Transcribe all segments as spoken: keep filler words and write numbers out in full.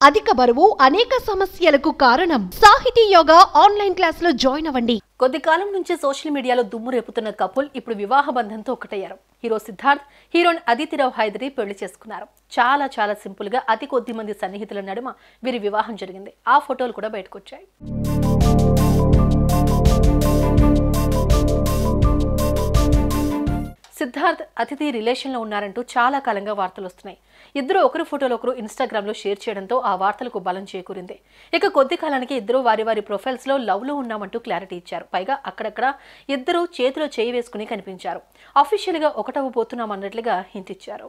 అధిక బరువు అనేక సమస్యలకు కారణం. సాహితీ యోగా ఆన్లైన్ క్లాస్ లో జాయిన్ అవ్వండి. కొద్ది కాలం నుంచి సోషల్ మీడియాలో దుమ్ము రేపుతున్న కపుల్ ఇప్పుడు వివాహ బంధంతో ఒకటయ్యారు. హీరో సిద్ధార్థ్, హీరోయిన్ అదితి హైదరి పెళ్లి చేసుకున్నారు. చాలా చాలా సింపుల్ గా అతి కొద్ది మంది సన్నిహితుల నడుమ వీరి వివాహం జరిగింది. ఆ ఫోటోలు కూడా బయటకు వచ్చాయి. సిద్ధార్థ్ అతిథి రిలేషన్ లో ఉన్నారంటూ చాలా కాలంగా వార్తలు వస్తున్నాయి. ఇద్దరు ఒకరి ఫోటోలు ఒకరు ఇన్స్టాగ్రామ్ లో షేర్ చేయడంతో ఆ వార్తలకు బలం చేకూరింది. ఇక కొద్ది కాలానికి ఇద్దరు వారి వారి ప్రొఫైల్స్ లో లవ్ లో ఉన్నామంటూ క్లారిటీ ఇచ్చారు. పైగా అక్కడక్కడ ఇద్దరు చేతిలో చేయి వేసుకుని కనిపించారు. అఫీషియల్ గా ఒకటవ్వబోతున్నాం అన్నట్లుగా హింట్ ఇచ్చారు.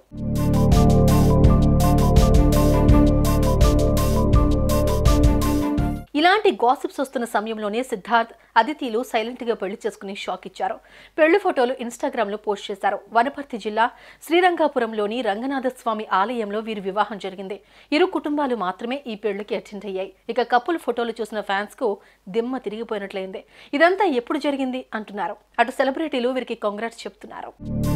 ఇలాంటి గాసిప్స్ వస్తున్న సమయంలోనే సిద్ధార్థ్ అదితిలు సైలెంట్ గా పెళ్లి చేసుకుని షాక్ ఇచ్చారు. పెళ్లి ఫోటోలు ఇన్స్టాగ్రామ్ లో పోస్ట్ చేశారు. వనపర్తి జిల్లా శ్రీరంగాపురంలోని రంగనాథ స్వామి ఆలయంలో వీరి వివాహం జరిగింది. ఇరు కుటుంబాలు మాత్రమే ఈ పెళ్లికి అటెండ్ అయ్యాయి. ఇక కపుల్ ఫోటోలు చూసిన ఫ్యాన్స్ కు దిమ్మ తిరిగిపోయినట్లయింది. ఇదంతా ఎప్పుడు జరిగింది అంటున్నారు. అటు సెలబ్రిటీలు వీరికి కాంగ్రాట్స్ చెప్తున్నారు.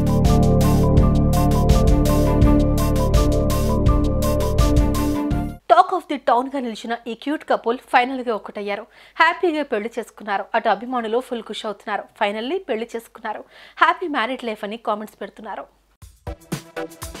టాక్ ఆఫ్ ది టౌన్ గా నిలిచిన ఈ క్యూట్ కపుల్ ఫైనల్ గా ఒకటయ్యారు. హ్యాపీగా పెళ్లి చేసుకున్నారు. అటు అభిమానులు ఫుల్ ఖుషి అవుతున్నారు. ఫైనల్లీ పెళ్లి చేసుకున్నారు. హ్యాపీ మ్యారీడ్ లైఫ్ అని కామెంట్స్ పెడుతున్నారు.